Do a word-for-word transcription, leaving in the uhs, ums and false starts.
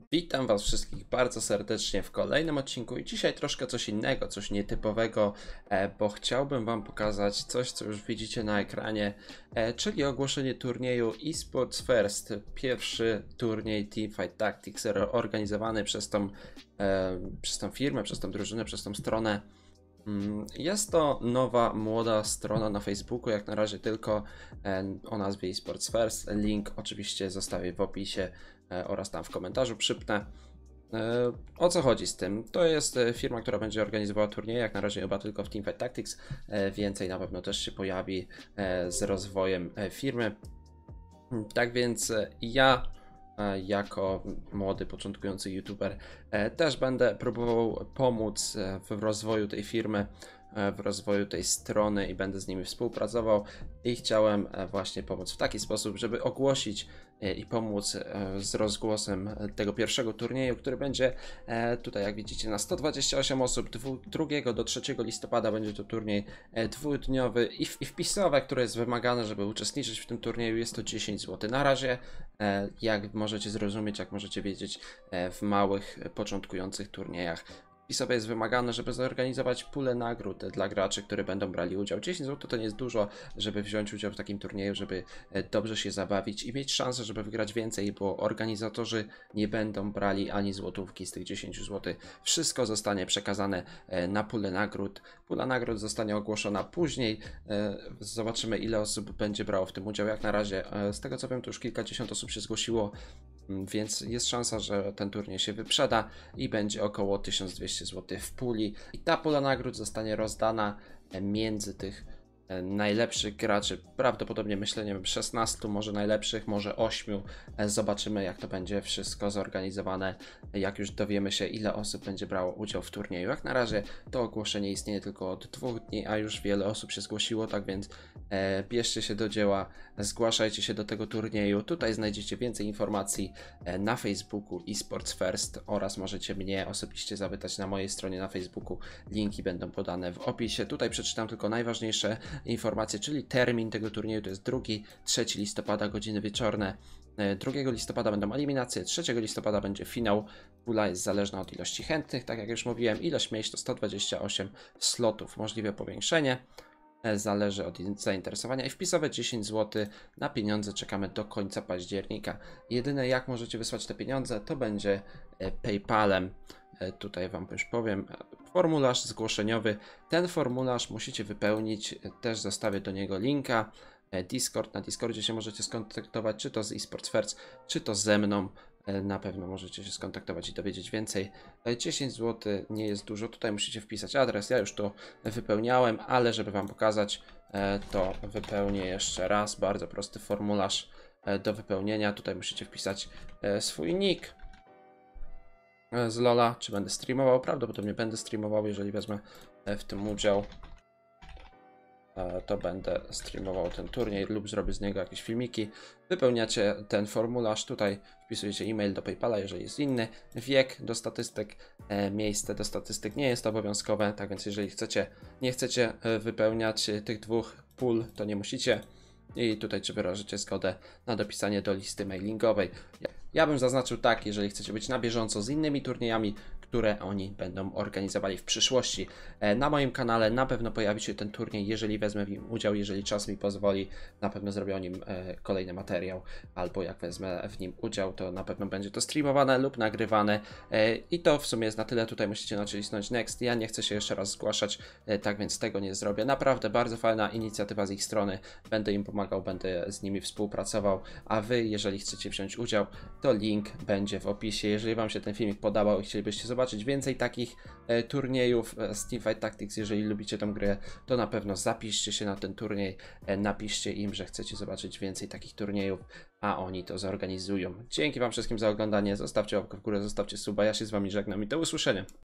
Witam Was wszystkich bardzo serdecznie w kolejnym odcinku i dzisiaj troszkę coś innego, coś nietypowego, e, bo chciałbym Wam pokazać coś, co już widzicie na ekranie, e, czyli ogłoszenie turnieju eSports First, pierwszy turniej Teamfight Tactics organizowany przez tą, e, przez tą firmę, przez tą drużynę, przez tą stronę. Jest to nowa, młoda strona na Facebooku, jak na razie tylko o nazwie eSports First. Link oczywiście zostawię w opisie oraz tam w komentarzu przypnę. O co chodzi z tym? To jest firma, która będzie organizowała turnieje, jak na razie chyba tylko w Teamfight Tactics. Więcej na pewno też się pojawi z rozwojem firmy. Tak więc ja jako młody, początkujący youtuber też będę próbował pomóc w rozwoju tej firmy, w rozwoju tej strony i będę z nimi współpracował i chciałem właśnie pomóc w taki sposób, żeby ogłosić i pomóc z rozgłosem tego pierwszego turnieju, który będzie tutaj, jak widzicie, na sto dwadzieścia osiem osób. drugiego do trzeciego listopada będzie to turniej dwudniowy i, i wpisowe, które jest wymagane, żeby uczestniczyć w tym turnieju, jest to dziesięć złotych. Na razie, jak możecie zrozumieć, jak możecie wiedzieć, w małych, początkujących turniejach wpisowe jest wymagane, żeby zorganizować pulę nagród dla graczy, którzy będą brali udział. dziesięć złotych to nie jest dużo, żeby wziąć udział w takim turnieju, żeby dobrze się zabawić i mieć szansę, żeby wygrać więcej, bo organizatorzy nie będą brali ani złotówki z tych dziesięć złotych. Wszystko zostanie przekazane na pulę nagród. Pula nagród zostanie ogłoszona później. Zobaczymy, ile osób będzie brało w tym udział. Jak na razie, z tego co wiem, to już kilkadziesiąt osób się zgłosiło, więc jest szansa, że ten turniej się wyprzeda i będzie około tysiąc dwieście złotych w puli. I ta pula nagród zostanie rozdana między tych najlepszych graczy, prawdopodobnie myślę, nie wiem, szesnastu może najlepszych, może ośmiu. Zobaczymy, jak to będzie wszystko zorganizowane, jak już dowiemy się, ile osób będzie brało udział w turnieju. Jak na razie to ogłoszenie istnieje tylko od dwóch dni, a już wiele osób się zgłosiło, tak więc e, bierzcie się do dzieła, zgłaszajcie się do tego turnieju. Tutaj znajdziecie więcej informacji e, na Facebooku eSports First oraz możecie mnie osobiście zapytać na mojej stronie na Facebooku. Linki będą podane w opisie. Tutaj przeczytam tylko najważniejsze informacje, czyli termin tego turnieju to jest drugiego do trzeciego listopada, godziny wieczorne. drugiego listopada będą eliminacje, trzeciego listopada będzie finał. Pula jest zależna od ilości chętnych, tak jak już mówiłem. Ilość miejsc to sto dwadzieścia osiem slotów, możliwe powiększenie. Zależy od zainteresowania i wpisowe dziesięć złotych na pieniądze czekamy do końca października. Jedyne, jak możecie wysłać te pieniądze, to będzie PayPalem. Tutaj Wam już powiem, formularz zgłoszeniowy. Ten formularz musicie wypełnić, też zostawię do niego linka. Discord, na Discordzie się możecie skontaktować, czy to z eSports First, czy to ze mną. Na pewno możecie się skontaktować i dowiedzieć więcej. dziesięć złotych nie jest dużo, tutaj musicie wpisać adres, ja już to wypełniałem, ale żeby Wam pokazać, to wypełnię jeszcze raz. Bardzo prosty formularz do wypełnienia. Tutaj musicie wpisać swój nick z Lola, czy będę streamował. Prawdopodobnie będę streamował, jeżeli wezmę w tym udział, to będę streamował ten turniej lub zrobię z niego jakieś filmiki. Wypełniacie ten formularz, tutaj wpisujecie e-mail do PayPala, jeżeli jest inny, wiek do statystyk, miejsce do statystyk nie jest obowiązkowe, tak więc jeżeli chcecie, nie chcecie wypełniać tych dwóch pól, to nie musicie. I tutaj czy wyrażycie zgodę na dopisanie do listy mailingowej. Ja bym zaznaczył tak, jeżeli chcecie być na bieżąco z innymi turniejami, które oni będą organizowali w przyszłości. Na moim kanale na pewno pojawi się ten turniej, jeżeli wezmę w nim udział, jeżeli czas mi pozwoli, na pewno zrobię o nim kolejny materiał, albo jak wezmę w nim udział, to na pewno będzie to streamowane lub nagrywane. I to w sumie jest na tyle, tutaj musicie nacisnąć next. Ja nie chcę się jeszcze raz zgłaszać, tak więc tego nie zrobię. Naprawdę bardzo fajna inicjatywa z ich strony, będę im pomagał, będę z nimi współpracował, a wy, jeżeli chcecie wziąć udział, to link będzie w opisie. Jeżeli Wam się ten filmik podobał i chcielibyście zobaczyć więcej takich e, turniejów e, z Teamfight Tactics, jeżeli lubicie tę grę, to na pewno zapiszcie się na ten turniej, e, napiszcie im, że chcecie zobaczyć więcej takich turniejów, a oni to zorganizują. Dzięki Wam wszystkim za oglądanie, zostawcie łapkę w górę, zostawcie suba, ja się z Wami żegnam i do usłyszenia.